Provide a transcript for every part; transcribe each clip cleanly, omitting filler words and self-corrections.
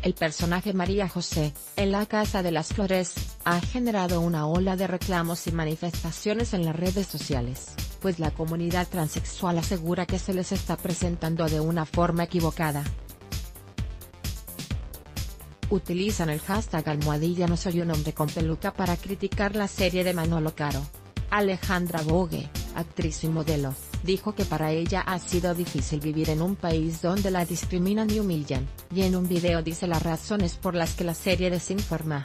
El personaje María José, en La Casa de las Flores, ha generado una ola de reclamos y manifestaciones en las redes sociales, pues la comunidad transexual asegura que se les está presentando de una forma equivocada. Utilizan el hashtag #No soy un hombre con peluca para criticar la serie de Manolo Caro. Alejandra Bogue, actriz y modelo, dijo que para ella ha sido difícil vivir en un país donde la discriminan y humillan, y en un video dice las razones por las que la serie desinforma.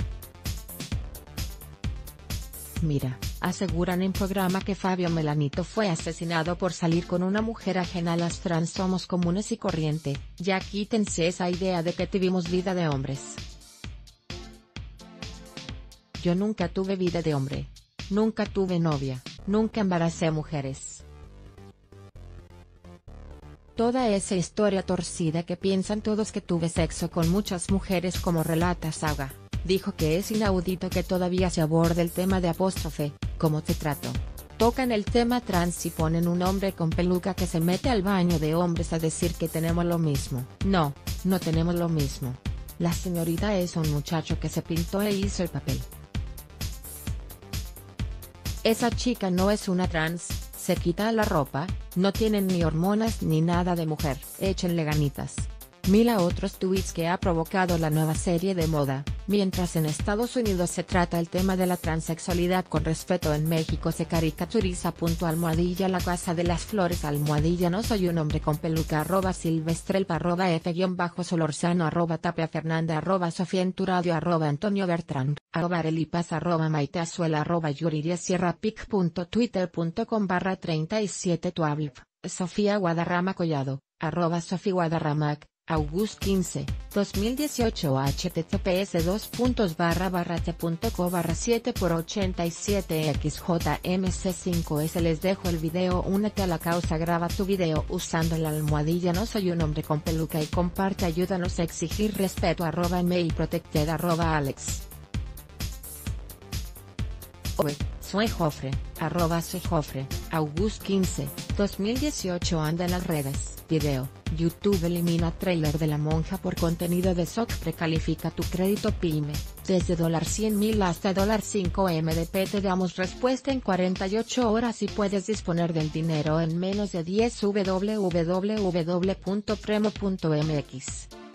Mira, aseguran en programa que Fabio Melanito fue asesinado por salir con una mujer ajena a las trans. Somos comunes y corriente, ya quítense esa idea de que tuvimos vida de hombres. Yo nunca tuve vida de hombre. Nunca tuve novia, nunca embaracé mujeres. Toda esa historia torcida que piensan todos que tuve sexo con muchas mujeres como relata Saga, dijo que es inaudito que todavía se aborde el tema de ¿cómo te trato? Tocan el tema trans y ponen un hombre con peluca que se mete al baño de hombres a decir que tenemos lo mismo. No, no tenemos lo mismo. La señorita es un muchacho que se pintó e hizo el papel. Esa chica no es una trans, se quita la ropa, no tienen ni hormonas ni nada de mujer. Échenle ganitas. Mira otros tweets que ha provocado la nueva serie de moda. Mientras en Estados Unidos se trata el tema de la transexualidad con respeto, en México se caricaturiza @La Casa de las Flores #No soy un hombre con peluca @Silvestrelpa @F_Solorzano @Tapia Fernanda @Sofía Enturadio @Antonio Bertrand @Arelipaz @Maite Azuela @Yuriria Sierra pic.twitter.com/37 Tuablp Sofía Guadarrama Collado @Sofía Guadarramac August 15, 2018 https://t.c/7x87xjmc5s. Les dejo el video. Únete a la causa, graba tu video usando la almohadilla No soy un hombre con peluca y comparte. Ayúdanos a exigir respeto. @emailprotected @alex. Soy Jofre, @soy Jofre, August 15, 2018. Anda en las redes. Video, YouTube elimina tráiler de La Monja por contenido de SOC. Precalifica tu crédito PYME, desde $100,000 hasta $5M. Te damos respuesta en 48 horas y puedes disponer del dinero en menos de 10. www.premo.mx